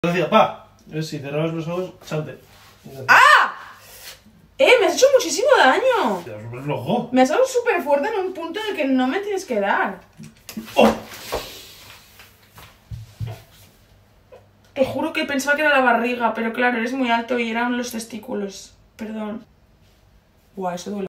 Decía, pa, si cerrabas los ojos, salte. ¡Ah! Me has hecho muchísimo daño. Te vas súper flojo. Me has dado súper fuerte en un punto en el que no me tienes que dar. ¡Oh! Te juro que pensaba que era la barriga, pero claro, eres muy alto y eran los testículos. Perdón. Buah, eso duele.